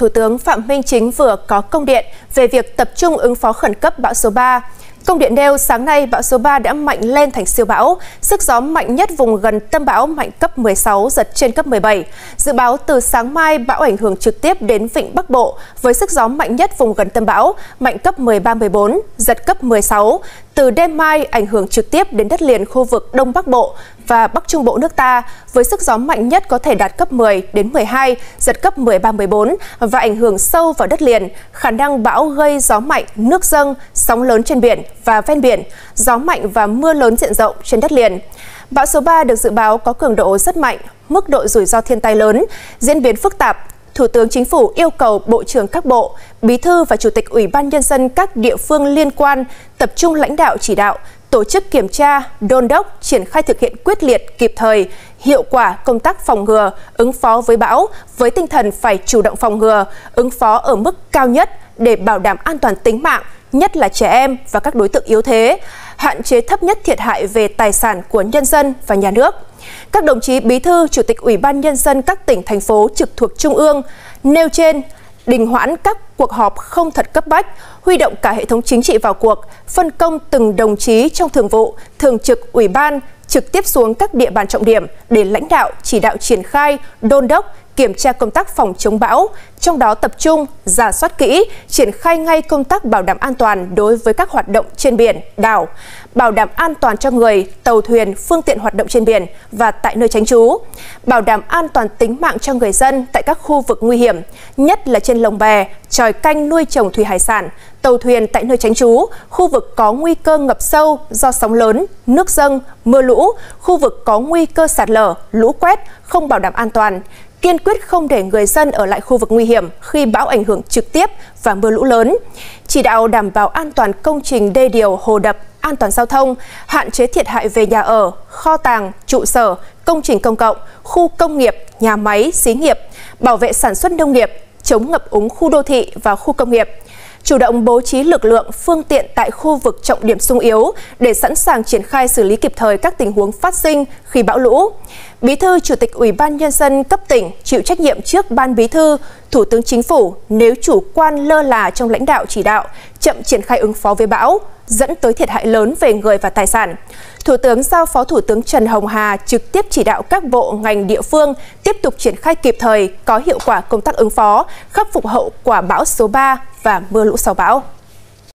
Thủ tướng Phạm Minh Chính vừa có công điện về việc tập trung ứng phó khẩn cấp bão số 3. Công điện nêu sáng nay bão số 3 đã mạnh lên thành siêu bão, sức gió mạnh nhất vùng gần tâm bão mạnh cấp 16, giật trên cấp 17. Dự báo từ sáng mai bão ảnh hưởng trực tiếp đến vịnh Bắc Bộ với sức gió mạnh nhất vùng gần tâm bão mạnh cấp 13-14, giật cấp 16. Từ đêm mai ảnh hưởng trực tiếp đến đất liền khu vực Đông Bắc Bộ và Bắc Trung Bộ nước ta với sức gió mạnh nhất có thể đạt cấp 10 đến 12, giật cấp 13-14 và ảnh hưởng sâu vào đất liền, khả năng bão gây gió mạnh, nước dâng, sóng lớn trên biển và ven biển, gió mạnh và mưa lớn diện rộng trên đất liền. Bão số 3 được dự báo có cường độ rất mạnh, mức độ rủi ro thiên tai lớn, diễn biến phức tạp. Thủ tướng Chính phủ yêu cầu Bộ trưởng các bộ, Bí thư và Chủ tịch Ủy ban Nhân dân các địa phương liên quan tập trung lãnh đạo chỉ đạo, tổ chức kiểm tra, đôn đốc, triển khai thực hiện quyết liệt, kịp thời, hiệu quả công tác phòng ngừa, ứng phó với bão với tinh thần phải chủ động phòng ngừa, ứng phó ở mức cao nhất để bảo đảm an toàn tính mạng, nhất là trẻ em và các đối tượng yếu thế, hạn chế thấp nhất thiệt hại về tài sản của nhân dân và nhà nước. Các đồng chí Bí thư, Chủ tịch Ủy ban Nhân dân các tỉnh, thành phố trực thuộc Trung ương nêu trên đình hoãn các cuộc họp không thật cấp bách, huy động cả hệ thống chính trị vào cuộc, phân công từng đồng chí trong thường vụ, thường trực Ủy ban trực tiếp xuống các địa bàn trọng điểm để lãnh đạo, chỉ đạo triển khai, đôn đốc, kiểm tra công tác phòng chống bão, trong đó tập trung, rà soát kỹ, triển khai ngay công tác bảo đảm an toàn đối với các hoạt động trên biển, đảo, bảo đảm an toàn cho người, tàu thuyền, phương tiện hoạt động trên biển và tại nơi tránh trú, bảo đảm an toàn tính mạng cho người dân tại các khu vực nguy hiểm, nhất là trên lồng bè, chòi canh nuôi trồng thủy hải sản, tàu thuyền tại nơi tránh trú, khu vực có nguy cơ ngập sâu do sóng lớn, nước dâng, mưa lũ, khu vực có nguy cơ sạt lở, lũ quét, không bảo đảm an toàn. Kiên quyết không để người dân ở lại khu vực nguy hiểm khi bão ảnh hưởng trực tiếp và mưa lũ lớn. Chỉ đạo đảm bảo an toàn công trình đê điều, hồ đập, an toàn giao thông, hạn chế thiệt hại về nhà ở, kho tàng, trụ sở, công trình công cộng, khu công nghiệp, nhà máy, xí nghiệp, bảo vệ sản xuất nông nghiệp, chống ngập úng khu đô thị và khu công nghiệp. Chủ động bố trí lực lượng, phương tiện tại khu vực trọng điểm xung yếu để sẵn sàng triển khai xử lý kịp thời các tình huống phát sinh khi bão lũ. Bí thư, Chủ tịch Ủy ban Nhân dân cấp tỉnh chịu trách nhiệm trước Ban Bí thư, Thủ tướng Chính phủ nếu chủ quan lơ là trong lãnh đạo chỉ đạo, chậm triển khai ứng phó với bão, dẫn tới thiệt hại lớn về người và tài sản. Thủ tướng giao Phó Thủ tướng Trần Hồng Hà trực tiếp chỉ đạo các bộ ngành địa phương tiếp tục triển khai kịp thời, có hiệu quả công tác ứng phó, khắc phục hậu quả bão số 3 và mưa lũ sau bão.